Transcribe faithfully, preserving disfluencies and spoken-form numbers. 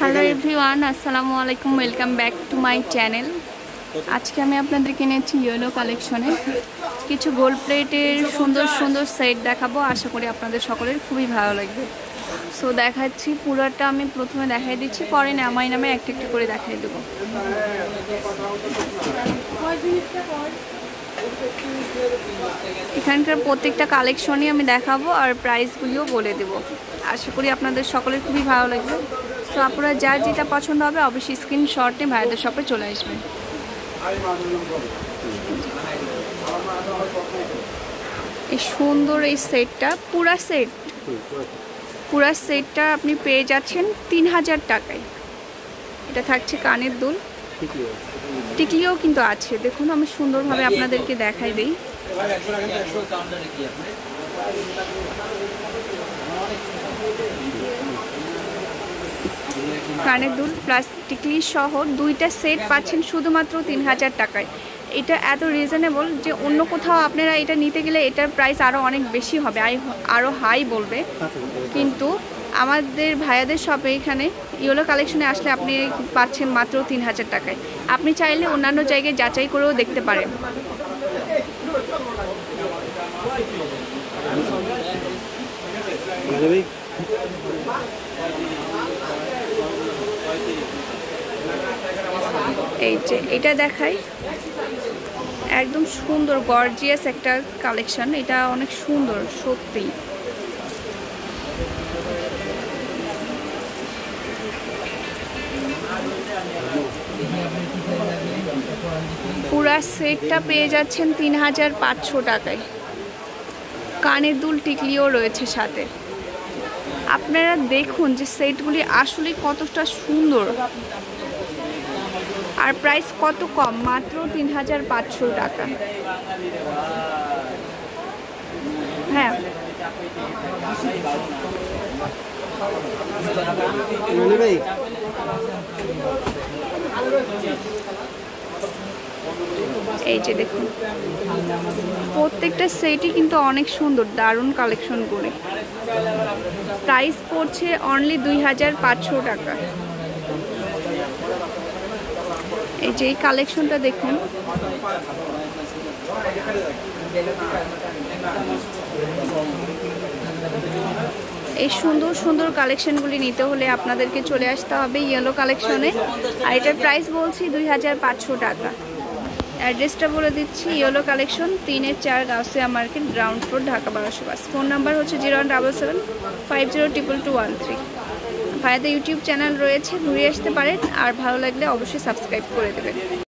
Hello everyone, আসসালামু আলাইকুম। Welcome back to my channel. আজকে আমি আপনাদেরকে এনেছি ইয়েলো কালেকশনে কিছু গোল্ড প্লেটের সুন্দর সুন্দর সেট দেখাবো। আশা করি আপনাদের সকলের খুবই ভালো লাগবে। সো দেখাচ্ছি, পুরোটা আমি প্রথমে দেখাই দিচ্ছি, পরে নামাই নামে একটা একটা করে দেখাই দেবো। এখানকার প্রত্যেকটা কালেকশনই আমি দেখাবো আর প্রাইসগুলিও বলে দেবো। আশা করি আপনাদের সকলের খুবই ভালো লাগবে। তো আপনারা যার যেটা পছন্দ হবে অবশ্যই স্ক্রিনশটে ভাইদের শপে চলে আসবেন। এই সুন্দর এই সেটটা, পুরা সেট পুরা সেটটা আপনি পেয়ে যাচ্ছেন তিন হাজার টাকায়। এটা থাকছে কানের দুল, টিকলিও কিন্তু আছে। দেখুন আমি সুন্দরভাবে আপনাদেরকে দেখাই দিই। কানের দুল প্লাস টিকলি সহ দুইটা সেট পাচ্ছেন শুধুমাত্র তিন হাজার টাকায়। এটা এত রিজনেবল যে অন্য কোথাও আপনারা এটা নিতে গেলে এটার প্রাইস আরও অনেক বেশি হবে, আরও হাই বলবে। কিন্তু আমাদের ভাইয়াদের শপে এখানে ইয়েলো কালেকশনে আসলে আপনি পাচ্ছেন মাত্র তিন হাজার টাকায়। আপনি চাইলে অন্যান্য জায়গায় যাচাই করেও দেখতে পারেন। এই যে এটা দেখাই, একদম সুন্দর গর্জিয়াস একটা কালেকশন। এটা অনেক সুন্দর সত্যি। পুরা সেটটা পেয়ে যাচ্ছেন তিন হাজার পাঁচশো টাকায়। কানের দুল টিকলিও রয়েছে সাথে। আপনারা দেখুন যে সেটগুলি আসলে কতটা সুন্দর আর প্রাইস কত কম, মাত্র তিন হাজার পাঁচশো টাকা। হ্যাঁ, এই যে দেখুন প্রত্যেকটা সেটই কিন্তু অনেক সুন্দর, দারুণ কালেকশন করে। প্রাইস পড়ছে অনলি দুই হাজার পাঁচশো টাকা। এই যে এই কালেকশনটা দেখুন, এই সুন্দর সুন্দর কালেকশনগুলি নিতে হলে আপনাদেরকে চলে আসতে হবে ইয়েলো কালেকশনে। আর এটার প্রাইস বলছি দুই হাজার পাঁচশো টাকা। অ্যাড্রেসটা বলে দিচ্ছি, ইয়েলো কালেকশন তিনের চার Gausia market, ground floor, Dhaka বারোশো পাঁচ। ফোন নাম্বার হচ্ছে zero one double seven five zero triple two one three. ভাইয়াদের ইউটিউব চ্যানেল রয়েছে, ঘুরে আসতে পারেন। আর ভালো লাগলে অবশ্যই সাবস্ক্রাইব করে দেবেন।